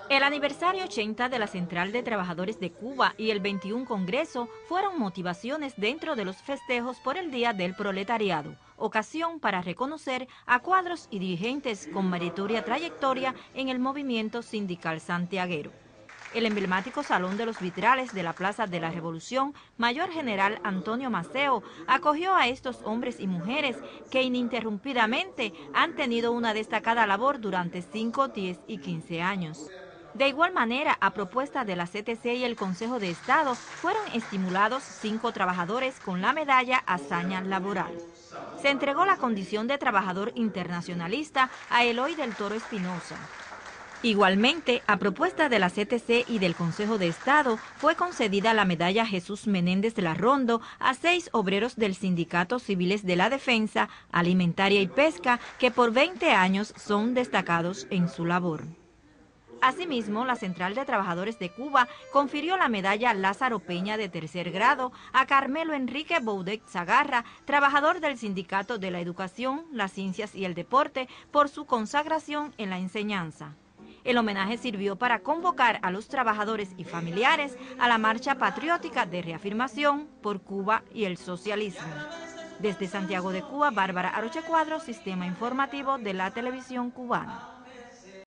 El aniversario 80 de la Central de Trabajadores de Cuba y el 21 Congreso fueron motivaciones dentro de los festejos por el Día del Proletariado, ocasión para reconocer a cuadros y dirigentes con meritoria trayectoria en el movimiento sindical santiaguero. El emblemático Salón de los Vitrales de la Plaza de la Revolución, Mayor General Antonio Maceo, acogió a estos hombres y mujeres que ininterrumpidamente han tenido una destacada labor durante 5, 10 y 15 años. De igual manera, a propuesta de la CTC y el Consejo de Estado, fueron estimulados 5 trabajadores con la medalla Hazaña Laboral. Se entregó la condición de trabajador internacionalista a Eloy del Toro Espinosa. Igualmente, a propuesta de la CTC y del Consejo de Estado, fue concedida la medalla Jesús Menéndez de la Rondo a 6 obreros del Sindicato Civiles de la Defensa, Alimentaria y Pesca, que por 20 años son destacados en su labor. Asimismo, la Central de Trabajadores de Cuba confirió la medalla Lázaro Peña de tercer grado a Carmelo Enrique Boudet Zagarra, trabajador del Sindicato de la Educación, las Ciencias y el Deporte, por su consagración en la enseñanza. El homenaje sirvió para convocar a los trabajadores y familiares a la marcha patriótica de reafirmación por Cuba y el socialismo. Desde Santiago de Cuba, Bárbara Aroche Cuadro, Sistema Informativo de la Televisión Cubana.